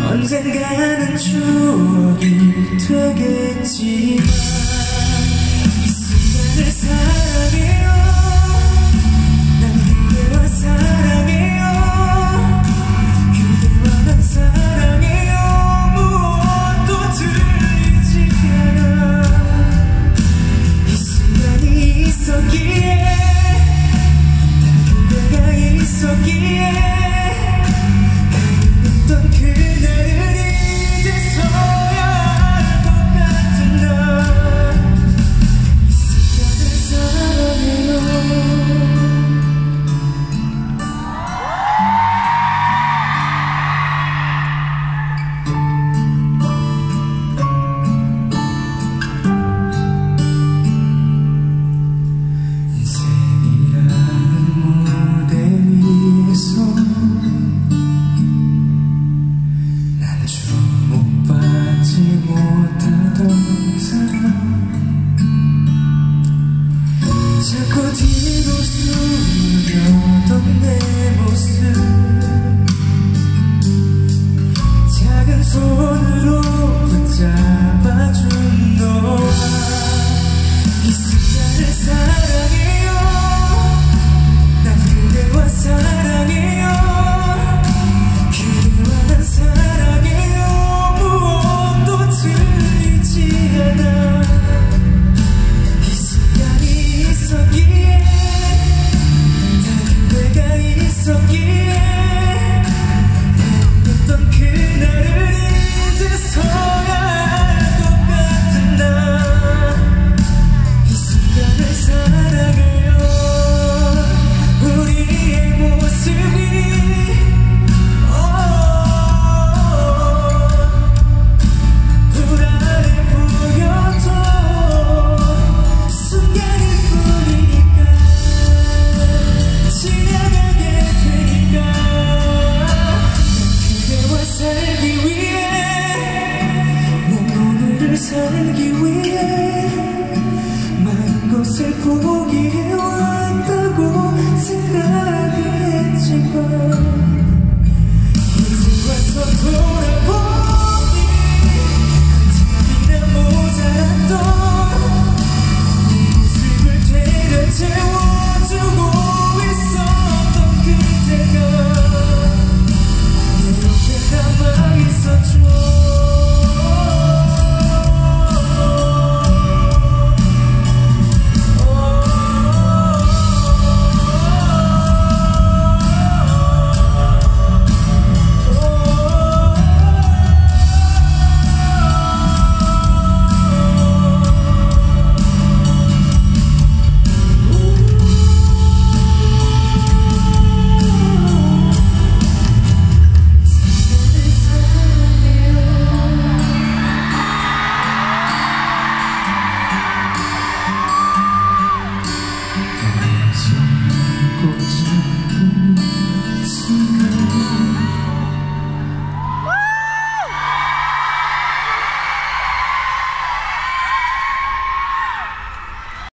언젠가는 추억이 되겠지만 이 순간을 사랑해요. 난 그대와 사랑해요. 그대와 난 사랑해요. 무엇도 들리지 않아. 이 순간이 있었기에 난 그대가 있었기에 자꾸 뒤로 숨겨던 내 모습 작은 손으로 붙잡아준 너와 이 순간을 사랑해요. 난 그대와 사랑해요. 그대와 난 사랑해요. 무엇도 들리지 않아. 이 순간이 있었기에 다 그대가 있었기에 행복했던 그날을 이제서야 알 것 같은 나. 이 순간을 사랑해요. 우리의 모습이 불안해 보여도 순간일 뿐이니까 지나가게 되니까 난 그대와 살기 위해 난 오늘을 살기 위해 많은 것을 보여